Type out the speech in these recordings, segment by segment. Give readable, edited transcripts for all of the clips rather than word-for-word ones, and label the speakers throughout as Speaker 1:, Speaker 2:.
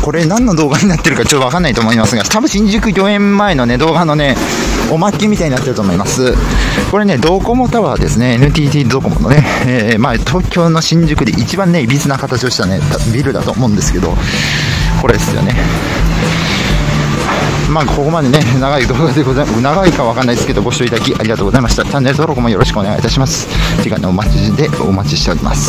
Speaker 1: これ何の動画になってるかちょっとわかんないと思いますが、多分新宿御苑前のね、動画のね、おまけみたいになってると思います。これね、ドコモタワーですね。NTT ドコモのね、東京の新宿で一番ね、いびつな形をしたね、ビルだと思うんですけど、これですよね。ここまでね、長い動画でございます。長いかわかんないですけど、ご視聴いただきありがとうございました。チャンネル登録もよろしくお願いいたします。次回のお待ちしております。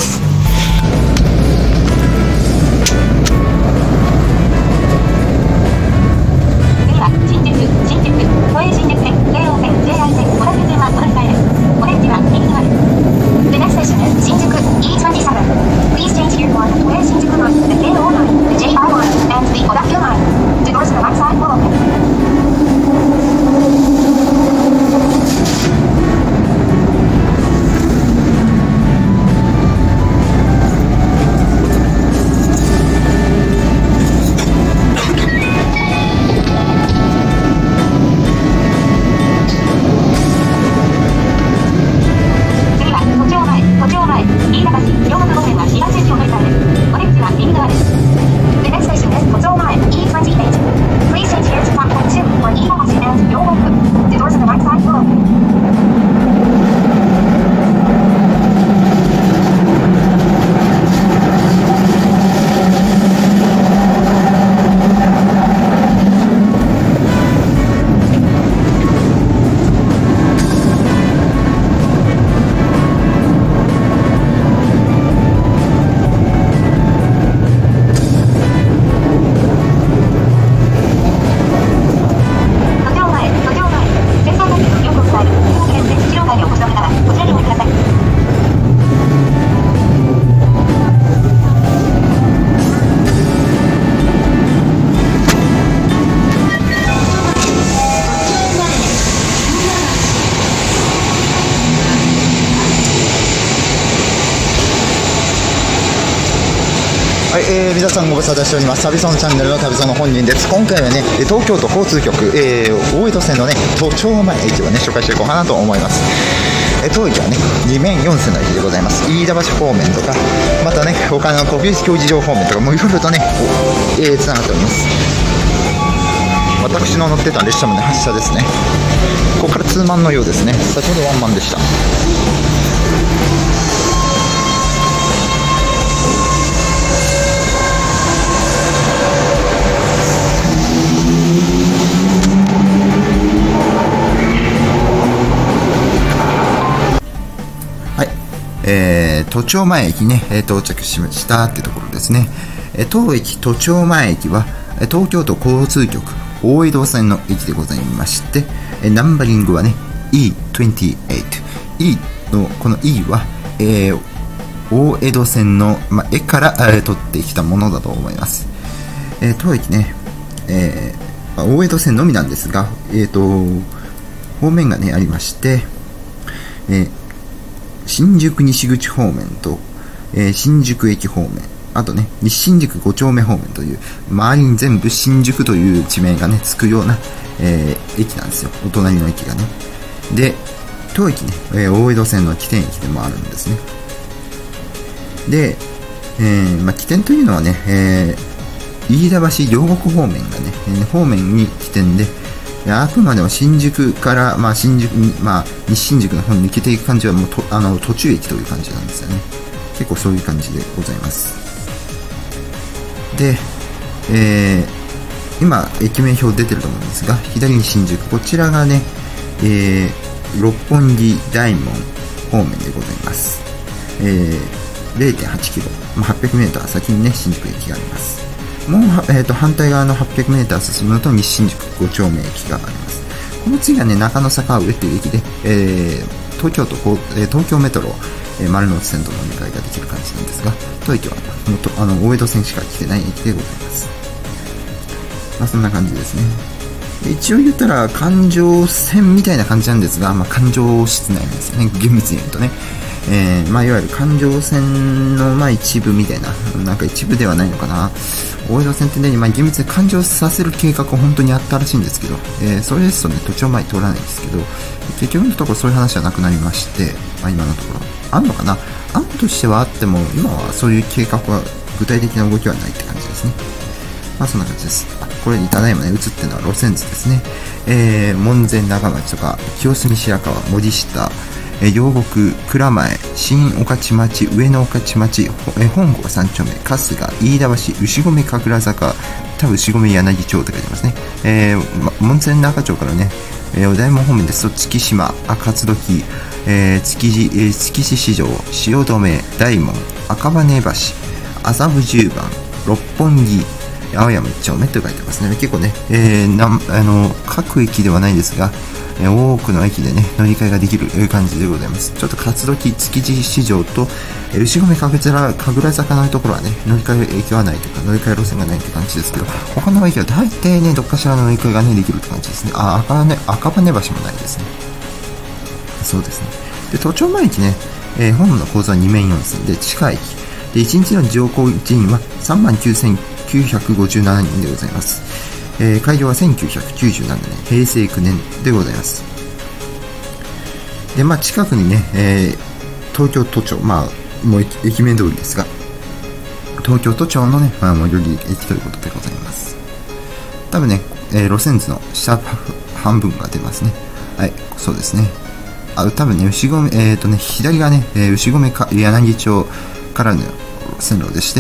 Speaker 1: 皆さんご無沙汰しております。旅そのチャンネルの旅その本人です。今回はね、東京都交通局、大江戸線のね、都庁前駅をね、紹介していこうかなと思います。当駅はね、2面4線の駅でございます。飯田橋方面とか、またね、他の国立競技場方面とか、もういろいろとね、つながっております。私の乗ってた列車もね、発車ですね。ここからツーマンのようですね。先ほどワンマンでした。都庁前駅ね、到着しましたってところですね。当駅都庁前駅は東京都交通局大江戸線の駅でございまして、ナンバリングはね E28。E のこの E は、大江戸線の、絵から、取ってきたものだと思います。当駅ね、大江戸線のみなんですが、方面がねありまして、新宿西口方面と、新宿駅方面、あとね、西新宿5丁目方面という、周りに全部新宿という地名がね、つくような、駅なんですよ。お隣の駅がね。で、当駅ね、大江戸線の起点駅でもあるんですね。で、起点というのはね、飯田橋両国方面がね、方面に起点で、あくまでも新宿から、新宿に、西新宿の方に抜けていく感じはもう途中駅という感じなんですよね。結構そういう感じでございます。で、今、駅名表出てると思うんですが、左に新宿、こちらがね、六本木大門方面でございます。0.8 キロ、800メーター先にね、新宿駅があります。もう、反対側の800メーター進むと西新宿5丁目駅があります。この次はね、中野坂上という駅で、東京メトロ、丸ノ内線との乗り換えができる感じなんですが、当駅は大江戸線しか来てない駅でございます。そんな感じですね。一応言ったら環状線みたいな感じなんですが、環状室内なんですよね。厳密に言うとね。いわゆる環状線の一部みたいな、なんか一部ではないのかな。大江戸線ってね、厳密に環状させる計画が本当にあったらしいんですけど、それですとね、都庁前通らないんですけど、結局のところそういう話はなくなりまして、今のところ。あんのかな？案としてはあっても、今はそういう計画は、具体的な動きはないって感じですね。 そんな感じです。これにただいまね、映ってるのは路線図ですね。門前長町とか、清澄白河、森下、両国、蔵前、新御徒町、上野御徒町、本郷三丁目、春日、飯田橋、牛込神楽坂、多分牛込柳町って書いてますね。門前仲町からね、お大門方面ですと、月島、勝どき、築地市場、汐留、大門、赤羽橋、麻布十番、六本木、青山一丁目と書いてますね。結構ね、各駅ではないですが、多くの駅でね、乗り換えができる感じでございます。ちょっと勝どき、築地市場と、牛込神楽坂のところはね、乗り換え駅はないというか、乗り換え路線がないって感じですけど、他の駅は大体ね、どっかしらの乗り換えがね、できるって感じですね。赤羽橋もないですね。そうですね。で、都庁前駅ね、ホームの構造は2面4線で、地下駅。で、1日の乗降人員は39,957人でございます。開業は1997年、平成9年でございます。で、近くにね、東京都庁、もう駅名通りですが、東京都庁のね、最寄り駅ということでございます。多分ね、路線図の下半分が出ますね。はい、そうですね。多分ね、左がね、牛込柳町からの線路でして、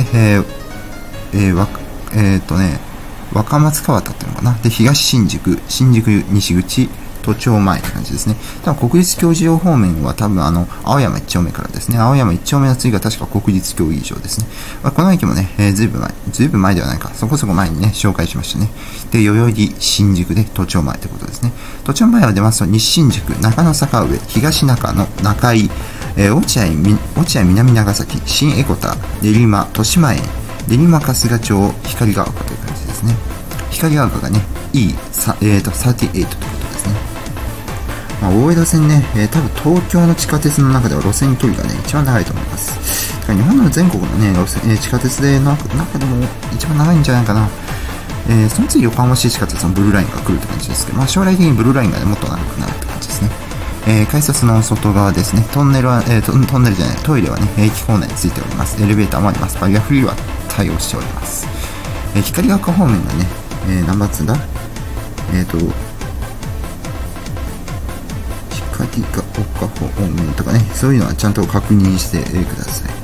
Speaker 1: 若松川田っていうのかな。で、東新宿西口、都庁前って感じですね。多分国立競技場方面は多分青山一丁目からですね。青山一丁目の次が確か国立競技場ですね。この駅もね、ずいぶん前ではないか。そこそこ前にね、紹介しましたね。で、代々木、新宿で都庁前ってことですね。都庁前は出ますと、西新宿、中野坂上、東中野、中井、落合南長崎、新江古田、練馬、豊島園、練馬春日町、光が丘という感じですね。光が丘がね、38ということですね。大江戸線ね、多分東京の地下鉄の中では路線距離がね、一番長いと思います。日本の全国のね、地下鉄で中でも一番長いんじゃないかな。その次横浜市地下鉄のブルーラインが来るって感じですけど、将来的にブルーラインが、ね、もっと長くなるって感じですね。改札の外側ですね。トイレはね、駅構内についております。エレベーターもあります。バリアフリーは対応しております。光が丘方面がね、何番つんだ光が丘方面とかね、そういうのはちゃんと確認してください。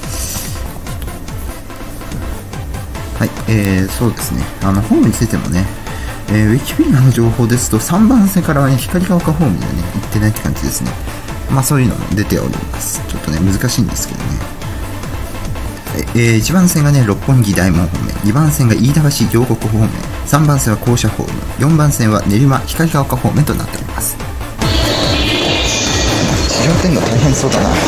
Speaker 1: はい、そうですね。ホームについてもね、ウィキペディアの情報ですと、3番線からはね、光が丘方面にはね、行ってないって感じですね。そういうのも出ております。ちょっとね、難しいんですけどね。1番線がね、六本木大門方面、2番線が飯田橋両国方面、3番線は校舎方面、4番線は練馬光が丘方面となっております。地上天が大変そうだな。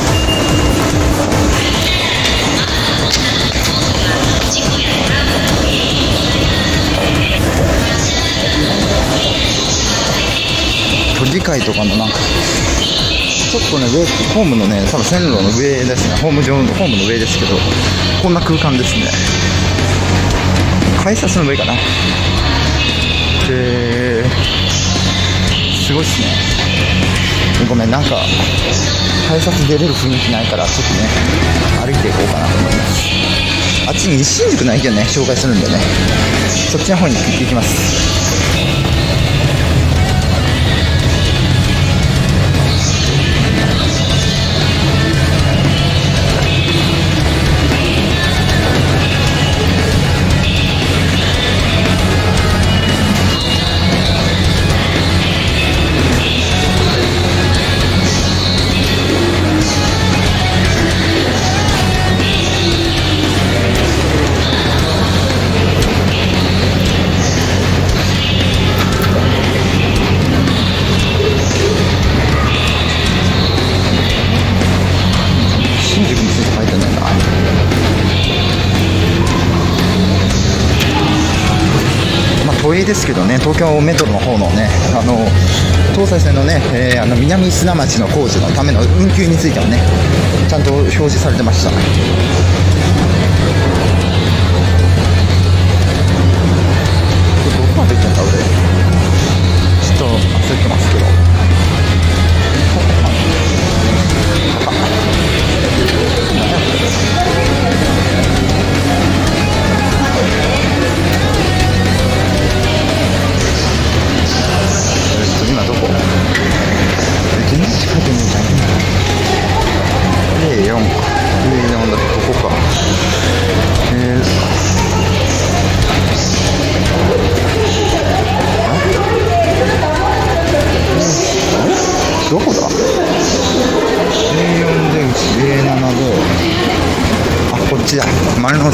Speaker 1: 都議会とかのなんかちょっとね、ホームのね、多分線路の上ですね。ホームの上ですけど、こんな空間ですね。改札の上かな。すごいっすね。ごめん、なんか改札出れる雰囲気ないから、ちょっとね、歩いていこうかなと思います。あっちに西新宿の駅をね、紹介するんでね、そっちの方に行ってきます。都営ですけどね、東京メトロの方のね、東西線のね、南砂町の工事のための運休についてもね、ちゃんと表示されてました。どこまで行ったんだ俺。ちょっと焦ってますけど。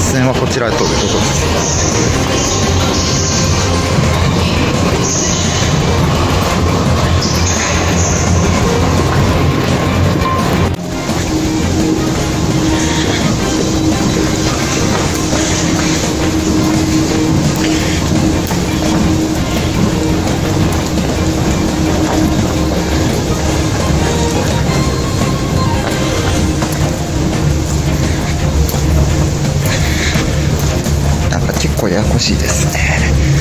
Speaker 1: 線はこちらということです。結構ややこしいですね。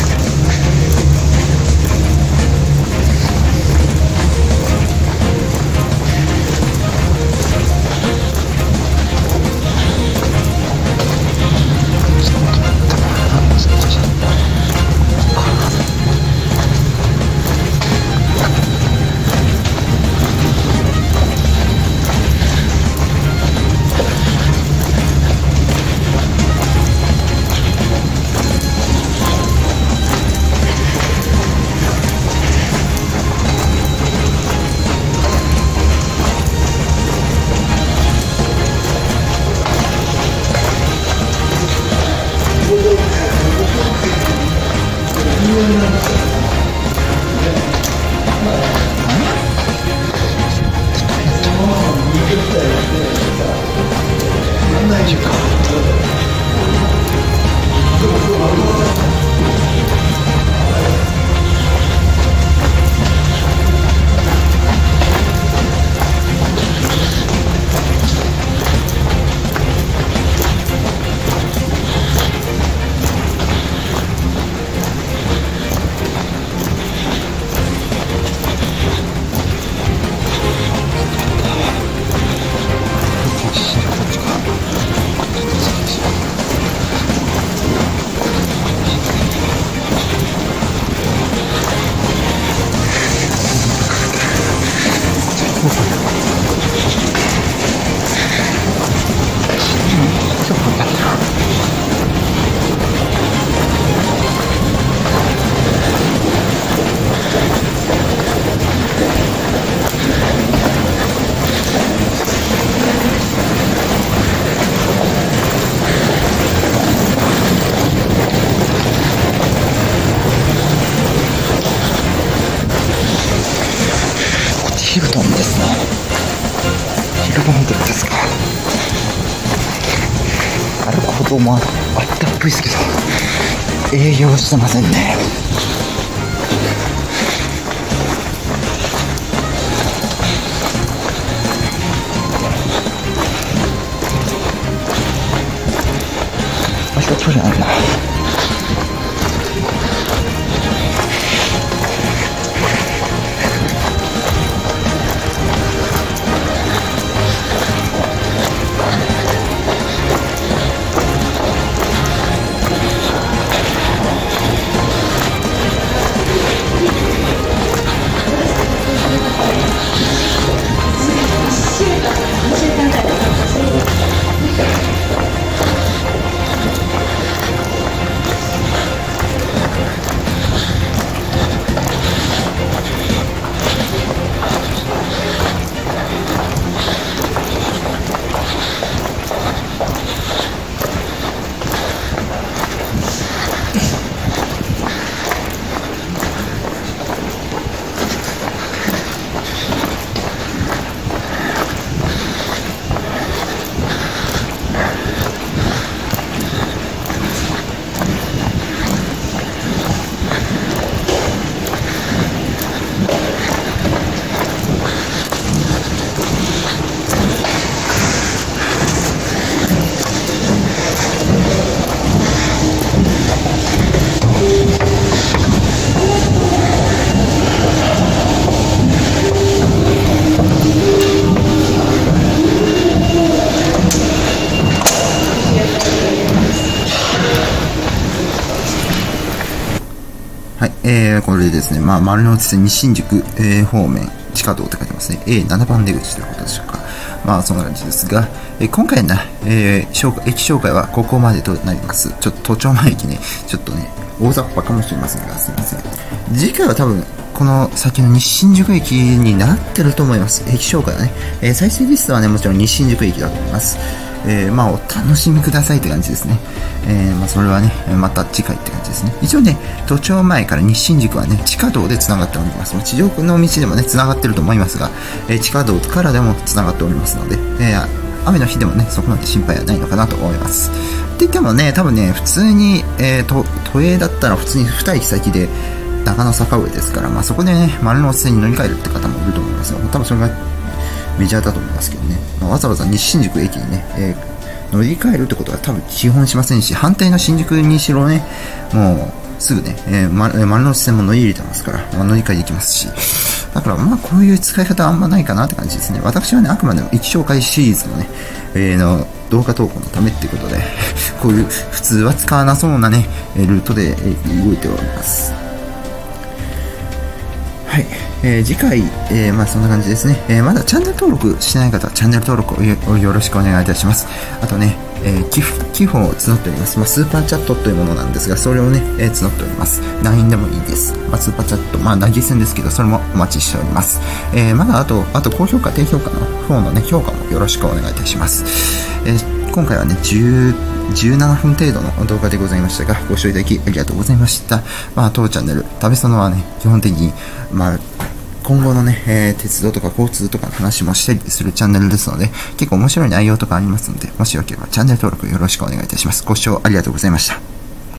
Speaker 1: ヒルトンですね。ヒルトンホテルですか。歩くほどもあったっぽいですけど営業してませんね。場所距離あるな。これでですね、丸の内線西新宿、方面、地下道って書いてますね。7番出口ということでしょうか。そんな感じですが、今回の、駅紹介はここまでとなります。ちょっと都庁前駅ね、ちょっとね、大雑把かもしれませんが、すみません。次回は多分、この先の西新宿駅になってると思います。駅紹介はね。再生リストはね、もちろん西新宿駅だと思います。 まあ、お楽しみくださいって感じですね。まあ、それはね、また次回って感じですね。一応ね、都庁前から西新宿はね、地下道で繋がっております。地上の道でもね、繋がってると思いますが、地下道からでも繋がっておりますので、雨の日でもね、そこまで心配はないのかなと思います。って言ってもね、多分ね、普通に、都営だったら普通に2駅先で、中野坂上ですから、まあ、そこでね、丸ノ内線に乗り換えるって方もいると思いますよ。多分それがメジャーだと思いますけどね。まあ、わざわざ西新宿駅にね、乗り換えるってことは多分基本しませんし、反対の新宿にしろね、もうすぐね、丸ノ内線も乗り入れてますから、まあ、乗り換えできますし、だからまあこういう使い方はあんまないかなって感じですね。私はね、あくまでも駅紹介シリーズのね、の動画投稿のためっていうことで、こういう普通は使わなそうなね、ルートで動いております。はい。次回、まあそんな感じですね。まだチャンネル登録してない方はチャンネル登録をよろしくお願いいたします。あとね、寄付を募っております。まあ、スーパーチャットというものなんですが、それをね、募っております。LINE でもいいです。まあ、スーパーチャット、まあ、投げ銭ですけど、それもお待ちしております。まだあと、高評価、低評価の方のね、評価もよろしくお願いいたします。今回はね、17分程度の動画でございましたが、ご視聴いただきありがとうございました。まあ、当チャンネル、旅そのはね、基本的に、まあ、今後のね、鉄道とか交通とかの話もしたりするチャンネルですので、結構面白い内容とかありますので、もしよければチャンネル登録よろしくお願いいたします。ご視聴ありがとうございました。